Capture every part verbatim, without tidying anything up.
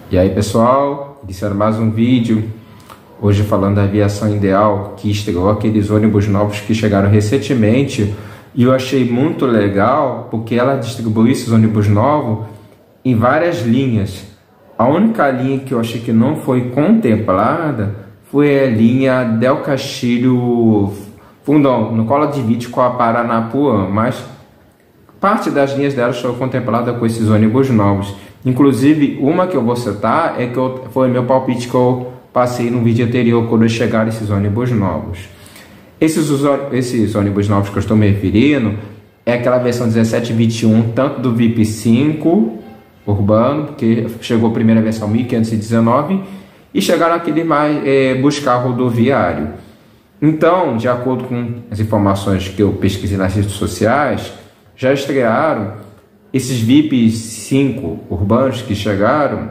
E aí pessoal, iniciando mais um vídeo, hoje falando da Aviação Ideal, que estreou aqueles ônibus novos que chegaram recentemente, e eu achei muito legal, porque ela distribuiu esses ônibus novos em várias linhas. A única linha que eu achei que não foi contemplada foi a linha Del Castilho Fundão, no Cola de Vite com a Paranapuã, mas parte das linhas dela foi contemplada com esses ônibus novos. Inclusive, uma que eu vou citar é que eu, foi meu palpite que eu passei no vídeo anterior, quando chegaram esses ônibus novos. Esses, esses ônibus novos que eu estou me referindo é aquela versão dezessete vinte e um, tanto do V I P cinco urbano, porque chegou a primeira versão mil quinhentos e dezenove, e chegaram aquele mais é, buscar rodoviário. Então, de acordo com as informações que eu pesquisei nas redes sociais, já estrearam esses V I P cinco urbanos que chegaram,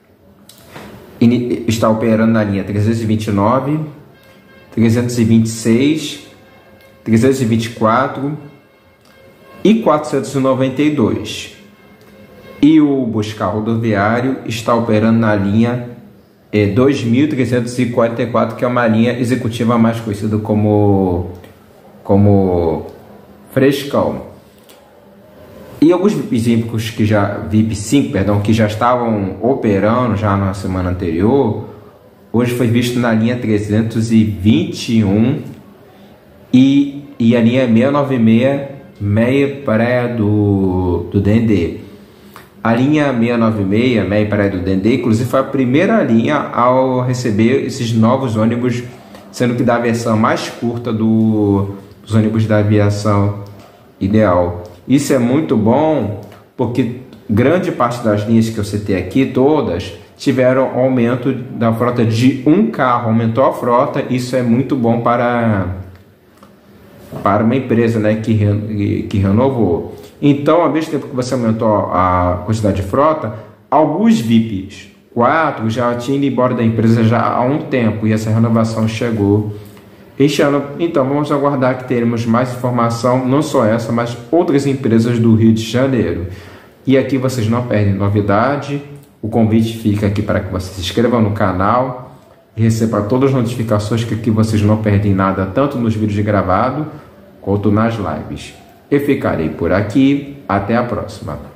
está operando na linha trezentos e vinte e nove, trezentos e vinte e seis, trezentos e vinte e quatro e quatrocentos e noventa e dois. E o buscar rodoviário está operando na linha é, dois mil trezentos e quarenta e quatro, que é uma linha executiva mais conhecida como, como Frescão. E alguns V I P cinco que já V I P cinco, perdão, que já estavam operando já na semana anterior, hoje foi visto na linha trezentos e vinte e um e, e a linha seiscentos e noventa e seis, Meia Praia do, do Dendê. A linha seiscentos e noventa e seis, Meia Praia do Dendê, inclusive foi a primeira linha ao receber esses novos ônibus, sendo que da versão mais curta do, dos ônibus da Aviação Ideal. Isso é muito bom, porque grande parte das linhas que eu citei aqui, todas, tiveram aumento da frota de um carro, aumentou a frota. Isso é muito bom para, para uma empresa, né, que, que renovou. Então, ao mesmo tempo que você aumentou a quantidade de frota, alguns V I Ps quatro já tinham ido embora da empresa já há um tempo, e essa renovação chegou este ano. Então vamos aguardar que teremos mais informação, não só essa, mas outras empresas do Rio de Janeiro. E aqui vocês não perdem novidade. O convite fica aqui para que você se inscreva no canal e receba todas as notificações, que aqui vocês não perdem nada, tanto nos vídeos gravados quanto nas lives. Eu ficarei por aqui, até a próxima.